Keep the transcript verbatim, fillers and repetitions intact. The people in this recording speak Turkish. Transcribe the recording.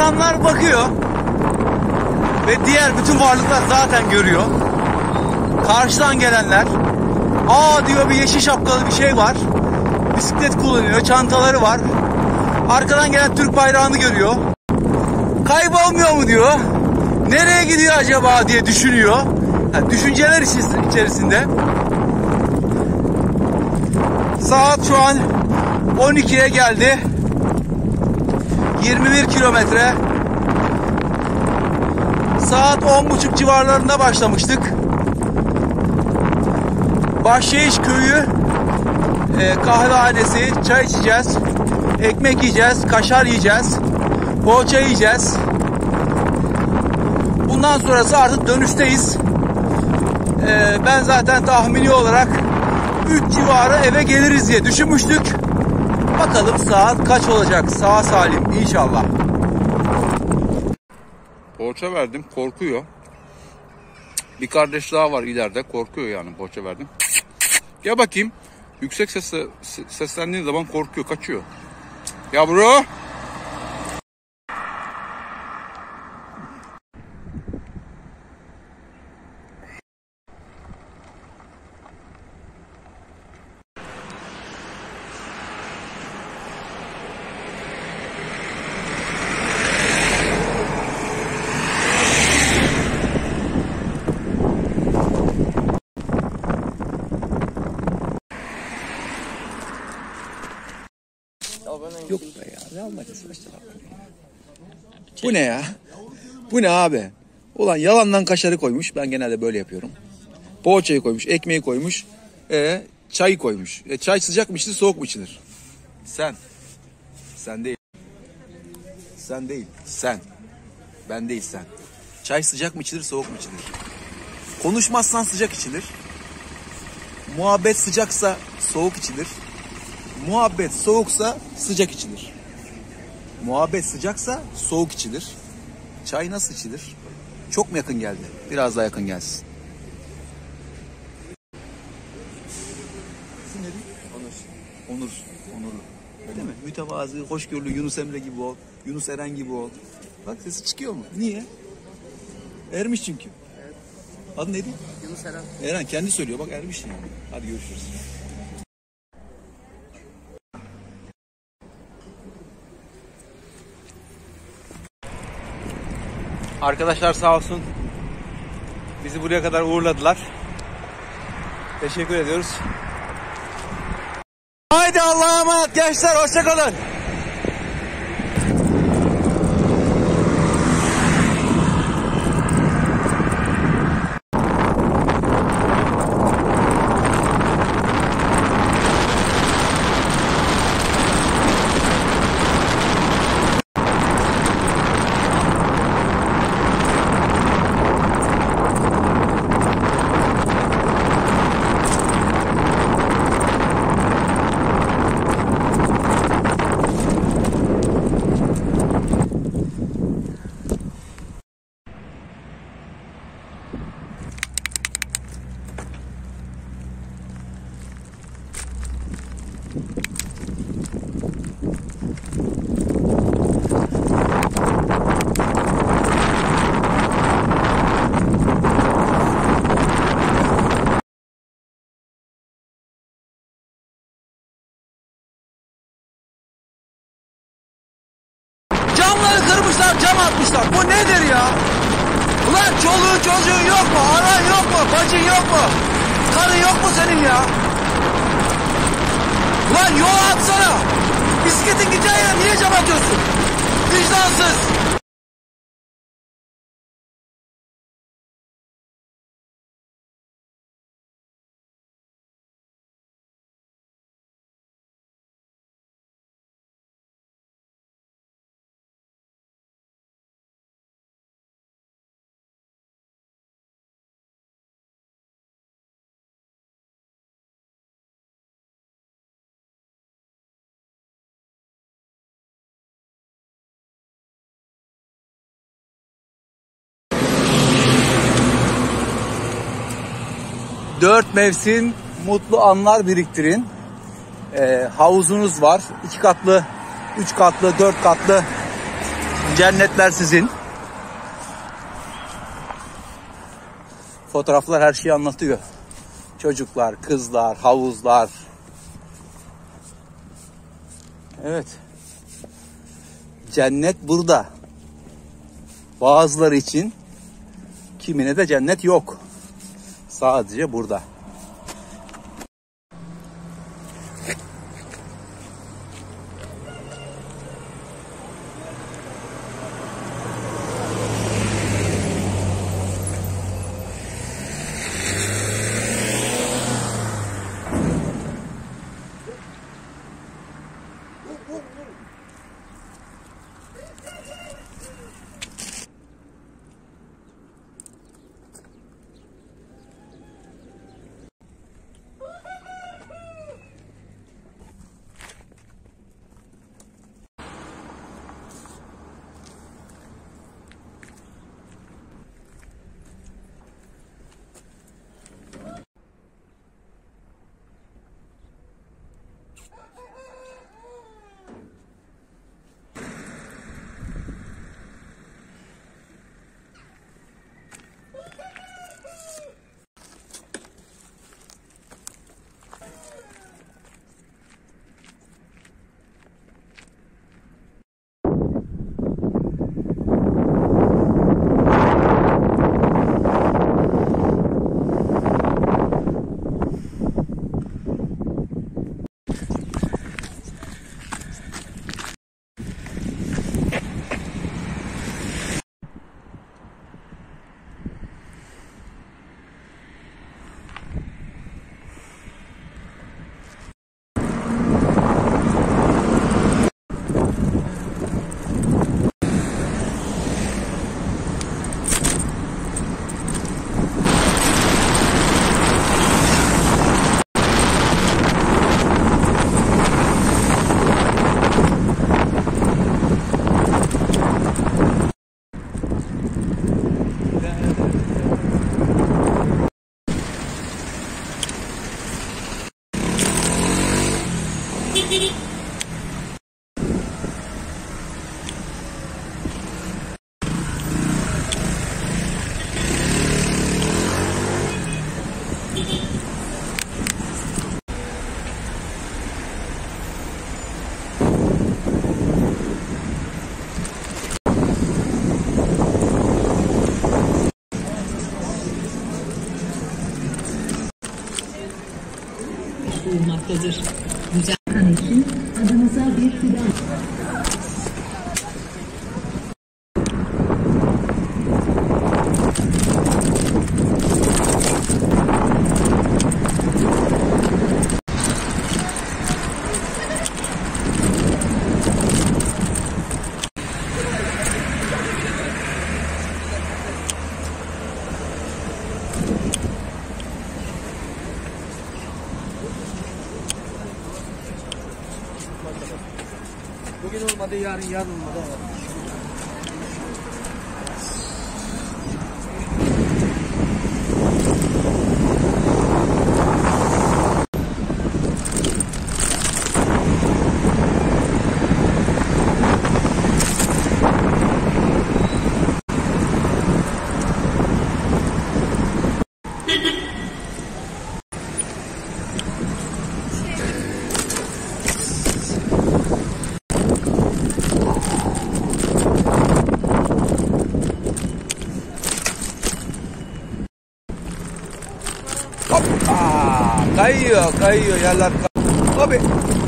İnsanlar bakıyor ve diğer bütün varlıklar zaten görüyor. Karşıdan gelenler, aa diyor, bir yeşil şapkalı bir şey var. Bisiklet kullanıyor, çantaları var. Arkadan gelen Türk bayrağını görüyor. Kaybolmuyor mu diyor. Nereye gidiyor acaba diye düşünüyor. Yani düşünceler içerisinde. Saat şu an on ikiye geldi. yirmi bir kilometre. Saat on buçuk civarlarında başlamıştık. Bahşeyiş Köyü e, kahvehanesi, çay içeceğiz, ekmek yiyeceğiz, kaşar yiyeceğiz, poğaça yiyeceğiz. Bundan sonrası artık dönüşteyiz. E, ben zaten tahmini olarak üç civarı eve geliriz diye düşünmüştük. Bakalım saat kaç olacak, sağ salim inşallah. Poğaça verdim, korkuyor. Bir kardeş daha var ileride, korkuyor yani poğaça verdim. Gel bakayım. Yüksek sesle seslendiğin zaman korkuyor, kaçıyor. Yavru. Yok be ya. Ne alakası var? Bu ne ya? Bu ne abi? Ulan yalandan kaşarı koymuş. Ben genelde böyle yapıyorum. Poğaçayı koymuş, ekmeği koymuş. E çayı koymuş. E, çay sıcak mı içilir, soğuk mu içilir? Sen. Sen değil. Sen değil. Sen. Ben değil, sen. Çay sıcak mı içilir, soğuk mu içilir? Konuşmazsan sıcak içilir. Muhabbet sıcaksa soğuk içilir. Muhabbet soğuksa sıcak içilir. Muhabbet sıcaksa soğuk içilir. Çay nasıl içilir? Çok mu yakın geldi? Biraz daha yakın gelsin. İsim nedir? Onur. Onur. Onurlu. Değil mi? Mütevazı, hoşgörülü Yunus Emre gibi ol. Yunus Eren gibi ol. Bak sesi çıkıyor mu? Niye? Ermiş çünkü. Evet. Adı neydi? Yunus Eren. Eren kendi söylüyor. Bak ermiş yani. Hadi görüşürüz. Arkadaşlar sağ olsun, bizi buraya kadar uğurladılar. Teşekkür ediyoruz. Haydi Allah'a emanet gençler, hoşça kalın. Camları kırmışlar, cam atmışlar. Bu nedir ya? Ulan çoluğun çocuğun yok mu? Anan yok mu? Bacın yok mu? Karın yok mu senin ya? Ulan yola atsana. Bisikletin gideceği yere niye cam atıyorsun? Vicdansız. Dört mevsim mutlu anlar biriktirin. E, havuzunuz var. İki katlı, üç katlı, dört katlı Cennetler sizin. Fotoğraflar her şeyi anlatıyor. Çocuklar, kızlar, havuzlar. Evet. Cennet burada. Bazıları için, kimine de cennet yok. Sadece burada. bulunmaktadır. Güzel kan için adınıza bir fidan. Bugün olmadı, yarın yarın olmadı. Hoppa! Kayıyor, kayıyor yerler. Abi